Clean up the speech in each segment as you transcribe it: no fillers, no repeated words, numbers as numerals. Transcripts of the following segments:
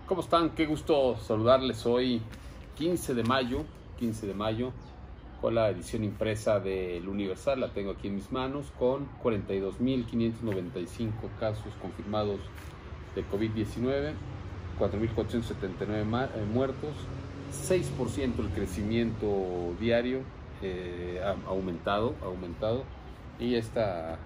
¿Cómo están? Qué gusto saludarles hoy, 15 de mayo, 15 de mayo, con la edición impresa del Universal. La tengo aquí en mis manos con 42.595 casos confirmados de COVID-19, 4.479 muertos, 6% el crecimiento diario, ha aumentado, y esta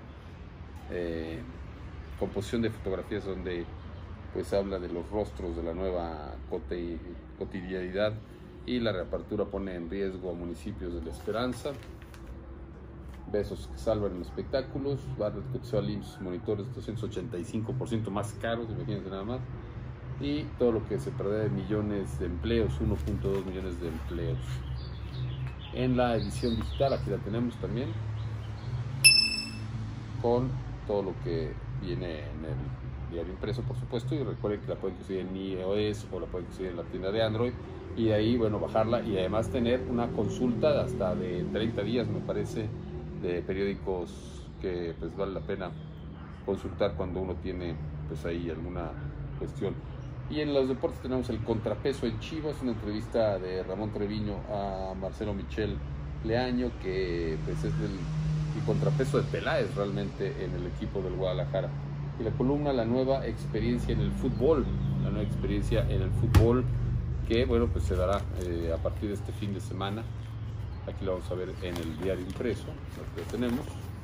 composición de fotografías donde pues habla de los rostros de la nueva cotidianidad, y la reapertura pone en riesgo a municipios de La Esperanza. Besos que salvan en espectáculos. Bartlett cotizó al IMSS monitores 285% más caros, imagínense nada más. Y todo lo que se perderá de millones de empleos, 1.2 millones de empleos. En la edición digital, aquí la tenemos también, con todo lo que viene en el diario impreso, por supuesto, y recuerden que la pueden conseguir en iOS o la pueden conseguir en la tienda de Android, y de ahí, bueno, bajarla y además tener una consulta hasta de 30 días, me parece, de periódicos que pues vale la pena consultar cuando uno tiene pues ahí alguna cuestión. Y en los deportes tenemos el contrapeso en Chivas, una entrevista de Ramón Treviño a Marcelo Michel Leaño, que pues es el contrapeso de Peláez realmente en el equipo del Guadalajara. Y la columna, la nueva experiencia en el fútbol, que bueno, pues se dará a partir de este fin de semana. Aquí lo vamos a ver en el diario impreso, lo que tenemos.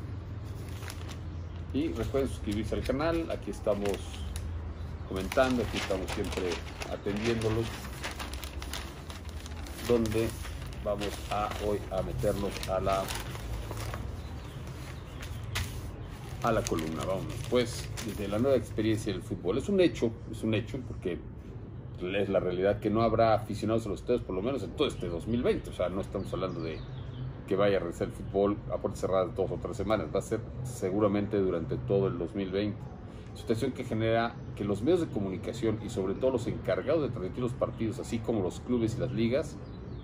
Y recuerden suscribirse al canal, aquí estamos comentando, aquí estamos siempre atendiéndolos, donde vamos hoy a meternos a la columna. Vámonos pues, desde la nueva experiencia del fútbol. Es un hecho, porque es la realidad que no habrá aficionados a los estadios por lo menos en todo este 2020. O sea, no estamos hablando de que vaya a regresar el fútbol a puertas cerradas 2 o 3 semanas, va a ser seguramente durante todo el 2020. Situación que genera que los medios de comunicación y sobre todo los encargados de transmitir los partidos, así como los clubes y las ligas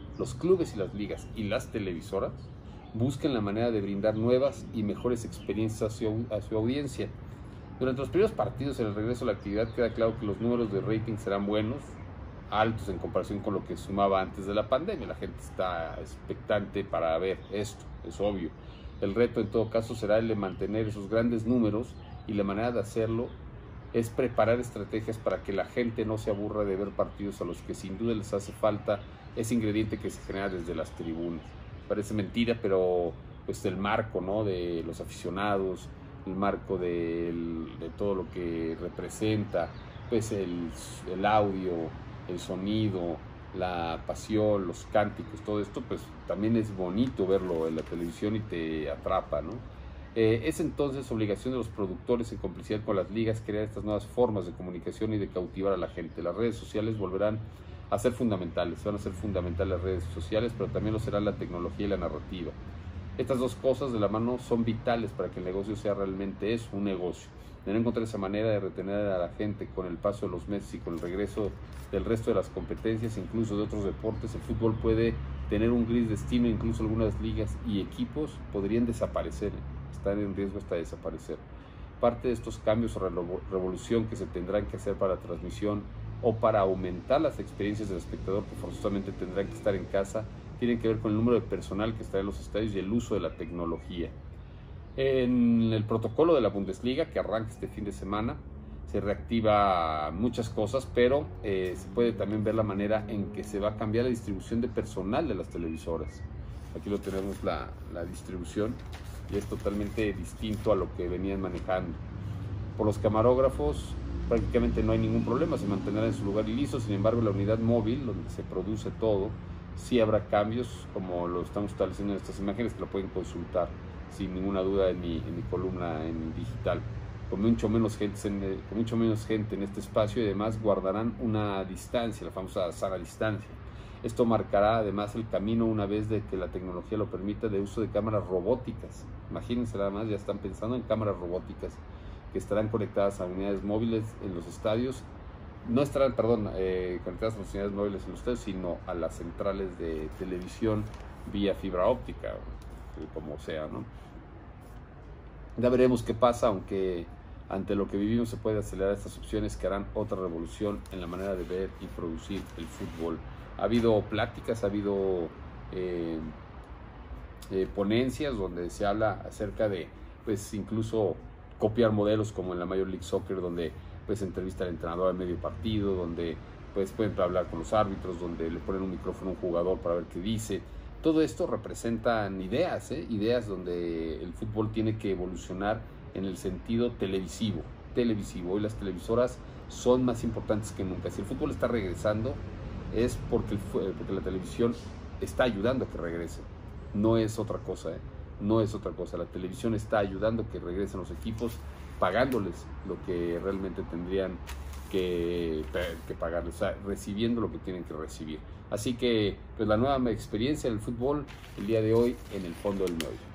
y las televisoras, busquen la manera de brindar nuevas y mejores experiencias a su audiencia. Durante los primeros partidos en el regreso a la actividad queda claro que los números de rating serán buenos, altos en comparación con lo que sumaba antes de la pandemia. La gente está expectante para ver esto, es obvio. El reto en todo caso será el de mantener esos grandes números, y la manera de hacerlo es preparar estrategias para que la gente no se aburra de ver partidos a los que sin duda les hace falta ese ingrediente que se genera desde las tribunas. Parece mentira, pero pues el marco, ¿no?, de los aficionados, el marco de todo lo que representa, pues el audio, el sonido, la pasión, los cánticos, todo esto, pues también es bonito verlo en la televisión y te atrapa, ¿no? Es entonces obligación de los productores, en complicidad con las ligas, crear estas nuevas formas de comunicación y de cautivar a la gente. Las redes sociales volverán a ser fundamentales, van a ser fundamentales las redes sociales, pero también lo será la tecnología y la narrativa. Estas dos cosas de la mano son vitales para que el negocio sea realmente eso, un negocio. De no encontrar esa manera de retener a la gente con el paso de los meses y con el regreso del resto de las competencias, incluso de otros deportes, el fútbol puede tener un gris destino. Incluso algunas ligas y equipos podrían desaparecer, estar en riesgo hasta desaparecer. Parte de estos cambios o revolución que se tendrán que hacer para la transmisión o para aumentar las experiencias del espectador, que forzosamente tendrán que estar en casa, tienen que ver con el número de personal que está en los estadios y el uso de la tecnología. En el protocolo de la Bundesliga, que arranca este fin de semana, se reactiva muchas cosas, pero se puede también ver la manera en que se va a cambiar la distribución de personal de las televisoras. Aquí lo tenemos, la distribución, y es totalmente distinto a lo que venían manejando. Por los camarógrafos prácticamente no hay ningún problema, se mantendrá en su lugar y listo. Sin embargo, la unidad móvil, donde se produce todo, sí habrá cambios, como lo estamos estableciendo en estas imágenes, que lo pueden consultar sin ninguna duda en mi columna en digital. Con mucho menos gente en este espacio, y además guardarán una distancia, la famosa sana distancia. Esto marcará además el camino, una vez de que la tecnología lo permita, de uso de cámaras robóticas. Imagínense nada más, ya están pensando en cámaras robóticas que estarán conectadas a unidades móviles en los estadios. No estarán, conectadas a las unidades móviles en los estadios, sino a las centrales de televisión vía fibra óptica, como sea, ¿no? Ya veremos qué pasa, aunque Ante lo que vivimos se puede acelerar estas opciones que harán otra revolución en la manera de ver y producir el fútbol. Ha habido pláticas, ha habido ponencias donde se habla acerca de, pues, incluso copiar modelos como en la Major League Soccer, donde pues entrevista al entrenador a medio partido, donde pues pueden hablar con los árbitros, donde le ponen un micrófono a un jugador para ver qué dice. Todo esto representan ideas, ideas donde el fútbol tiene que evolucionar en el sentido televisivo. Hoy las televisoras son más importantes que nunca. Si el fútbol está regresando es porque la televisión está ayudando a que regrese. No es otra cosa, no es otra cosa. La televisión está ayudando a que regresen los equipos, pagándoles lo que realmente tendrían que pagarles, o sea, recibiendo lo que tienen que recibir. Así que, pues, la nueva experiencia del fútbol el día de hoy en el fondo del meollo.